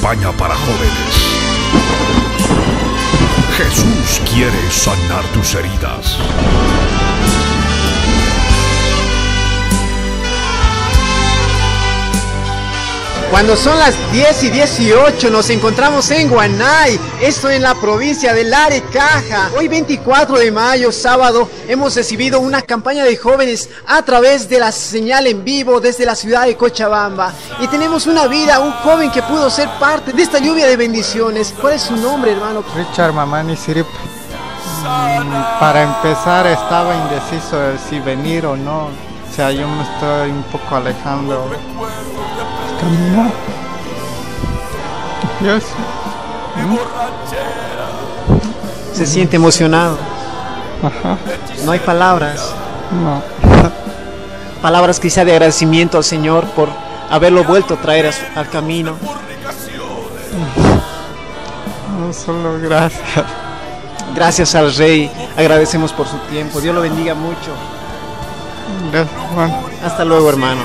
Campaña para jóvenes. Jesús quiere sanar tus heridas. Cuando son las 10:18 nos encontramos en Guanay, esto en la provincia del Arecaja. Hoy 24 de mayo, sábado, hemos recibido una campaña de jóvenes a través de la señal en vivo desde la ciudad de Cochabamba. Y tenemos una vida, un joven que pudo ser parte de esta lluvia de bendiciones. ¿Cuál es su nombre, hermano? Richard Mamani Sirip. Para empezar estaba indeciso de si venir o no. O sea, yo me estoy un poco alejando. Caminar. Dios. Se siente emocionado. Ajá. No hay palabras. No. Palabras quizá de agradecimiento al Señor por haberlo vuelto a traer al camino. No, solo gracias. Gracias al Rey. Agradecemos por su tiempo. Dios lo bendiga mucho. Gracias, Juan. Hasta luego, hermano.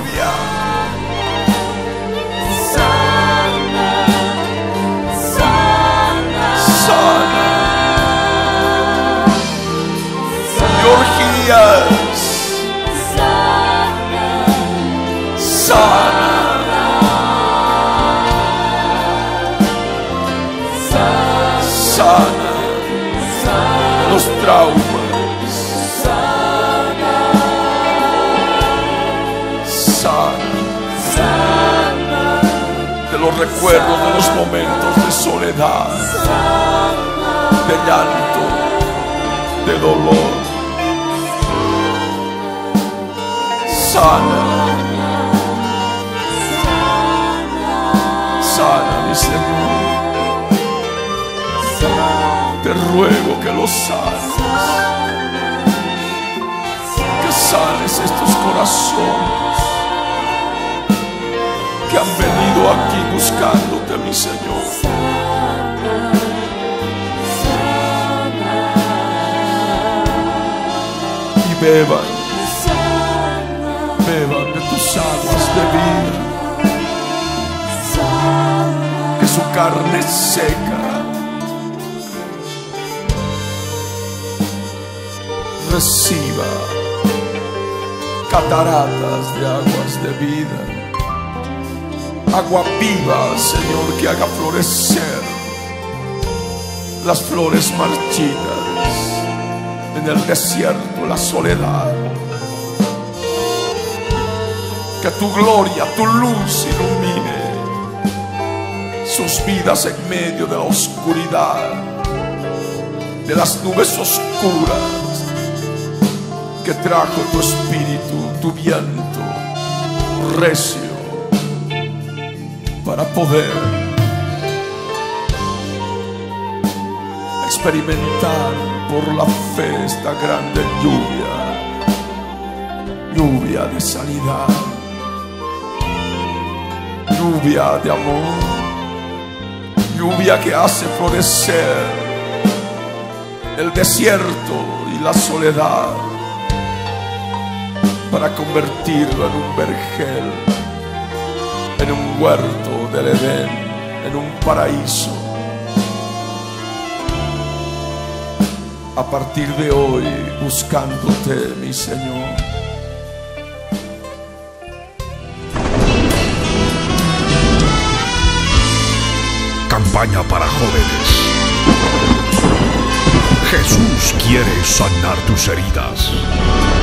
Sana los traumas, sana de los recuerdos de los momentos de soledad, de llanto, de dolor. Sana, mi Señor. Te ruego que lo sanes, que sanes estos corazones que han venido aquí buscándote, mi Señor. Y beban de tus aguas de vida, que su carne seca reciba cataratas de aguas de vida, agua viva, Señor, que haga florecer las flores marchitas en el desierto, la soledad. Que tu gloria, tu luz ilumine sus vidas en medio de la oscuridad, de las nubes oscuras que trajo tu espíritu, tu viento recio, para poder experimentar por la fe esta grande lluvia de sanidad, lluvia de amor, lluvia que hace florecer el desierto y la soledad, para convertirlo en un vergel, en un huerto del Edén, en un paraíso. A partir de hoy, buscándote, mi Señor. Campaña para jóvenes. Jesús quiere sanar tus heridas.